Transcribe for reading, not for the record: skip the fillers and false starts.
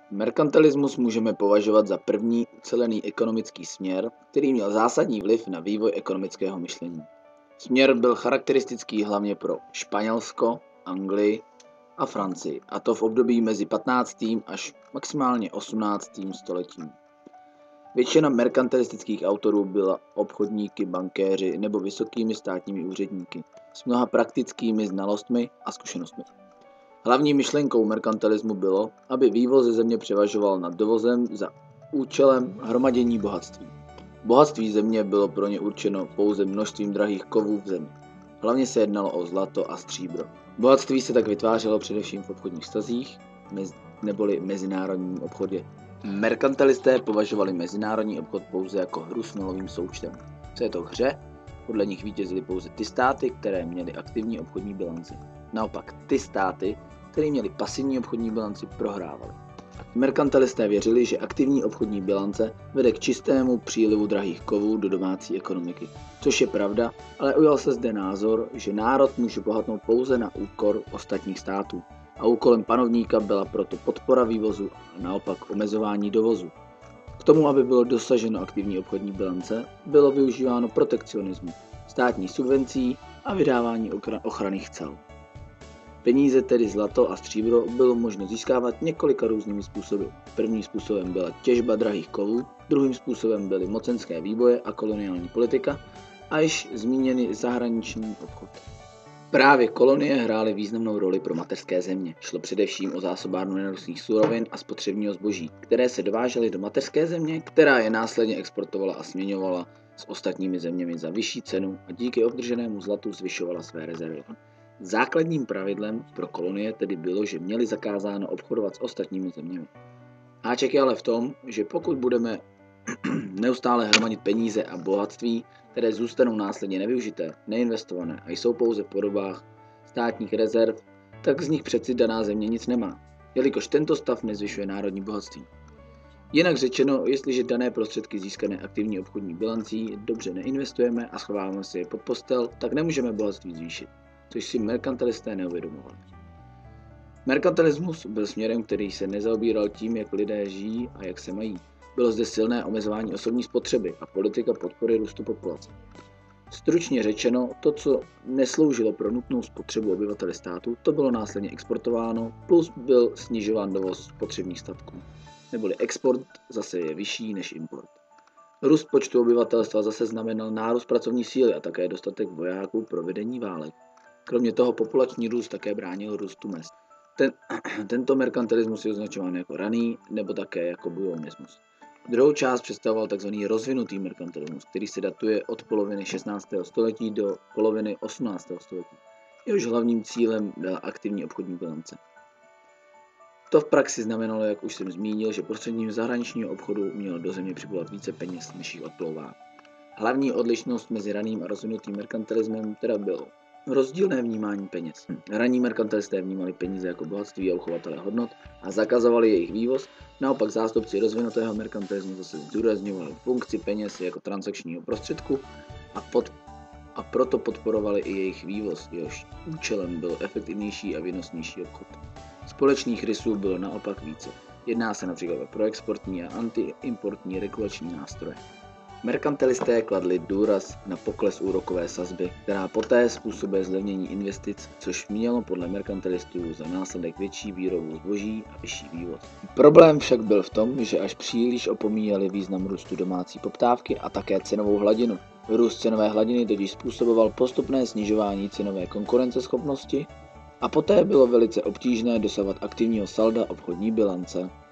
Merkantilismus můžeme považovat za první ucelený ekonomický směr, který měl zásadní vliv na vývoj ekonomického myšlení. Směr byl charakteristický hlavně pro Španělsko, Anglii a Francii, a to v období mezi 15. až maximálně 18. stoletím. Většina merkantilistických autorů byla obchodníky, bankéři nebo vysokými státními úředníky s mnoha praktickými znalostmi a zkušenostmi. Hlavní myšlenkou merkantilismu bylo, aby vývoz ze země převažoval nad dovozem za účelem hromadění bohatství. Bohatství země bylo pro ně určeno pouze množstvím drahých kovů v zemi. Hlavně se jednalo o zlato a stříbro. Bohatství se tak vytvářelo především v obchodních vztazích, neboli mezinárodním obchodě. Merkantilisté považovali mezinárodní obchod pouze jako hru s nulovým součtem. V této hře podle nich vítězily pouze ty státy, které měly aktivní obchodní bilanci. Naopak ty státy, které měly pasivní obchodní bilanci, prohrávaly. Merkantilisté věřili, že aktivní obchodní bilance vede k čistému přílivu drahých kovů do domácí ekonomiky. Což je pravda, ale ujal se zde názor, že národ může bohatnout pouze na úkor ostatních států. A úkolem panovníka byla proto podpora vývozu a naopak omezování dovozu. K tomu, aby bylo dosaženo aktivní obchodní bilance, bylo využíváno protekcionismu, státních subvencí a vydávání ochranných cel. Peníze, tedy zlato a stříbro, bylo možno získávat několika různými způsoby. Prvním způsobem byla těžba drahých kovů, druhým způsobem byly mocenské výboje a koloniální politika a již zmíněný zahraniční obchod. Právě kolonie hrály významnou roli pro mateřské země. Šlo především o zásobárnu nerostných surovin a spotřebního zboží, které se dovážely do mateřské země, která je následně exportovala a směňovala s ostatními zeměmi za vyšší cenu a díky obdrženému zlatu zvyšovala své rezervy. Základním pravidlem pro kolonie tedy bylo, že měli zakázáno obchodovat s ostatními zeměmi. Háček je ale v tom, že pokud budeme neustále hromadit peníze a bohatství, které zůstanou následně nevyužité, neinvestované a jsou pouze v podobách státních rezerv, tak z nich přeci daná země nic nemá, jelikož tento stav nezvyšuje národní bohatství. Jinak řečeno, jestliže dané prostředky získané aktivní obchodní bilancí dobře neinvestujeme a schováváme si je pod postel, tak nemůžeme bohatství zvýšit, což si merkantilisté neuvědomovali. Merkantilismus byl směrem, který se nezaobíral tím, jak lidé žijí a jak se mají. Bylo zde silné omezování osobní spotřeby a politika podpory růstu populace. Stručně řečeno, to, co nesloužilo pro nutnou spotřebu obyvatel státu, to bylo následně exportováno, plus byl snižován dovoz spotřebních statků. Neboli export zase je vyšší než import. Růst počtu obyvatelstva zase znamenal nárůst pracovní síly a také dostatek vojáků pro vedení válek. Kromě toho populační růst také bránil růstu mezd. Tento merkantilismus je označován jako raný nebo také jako bujonismus. Druhou část představoval tzv. Rozvinutý merkantilismus, který se datuje od poloviny 16. století do poloviny 18. století. Jehož hlavním cílem byla aktivní obchodní bilance. To v praxi znamenalo, jak už jsem zmínil, že prostřednictvím zahraničního obchodu mělo do země připlovat více peněz, než jich odplouvá. Hlavní odlišnost mezi raným a rozvinutým merkantilismem teda bylo rozdílné vnímání peněz. Raní merkantilisté vnímali peníze jako bohatství a uchovatele hodnot a zakazovali jejich vývoz, naopak zástupci rozvinutého merkantilismu zase zdůrazňovali funkci peněz jako transakčního prostředku a proto podporovali i jejich vývoz, jehož účelem byl efektivnější a výnosnější obchod. Společných rysů bylo naopak více. Jedná se například o proexportní a antiimportní regulační nástroje. Merkantilisté kladli důraz na pokles úrokové sazby, která poté způsobuje zlevnění investic, což mělo podle merkantilistů za následek větší výrobu zboží a vyšší vývoz. Problém však byl v tom, že až příliš opomíjeli význam růstu domácí poptávky a také cenovou hladinu. Růst cenové hladiny totiž způsoboval postupné snižování cenové konkurenceschopnosti a poté bylo velice obtížné dosahovat aktivního salda obchodní bilance.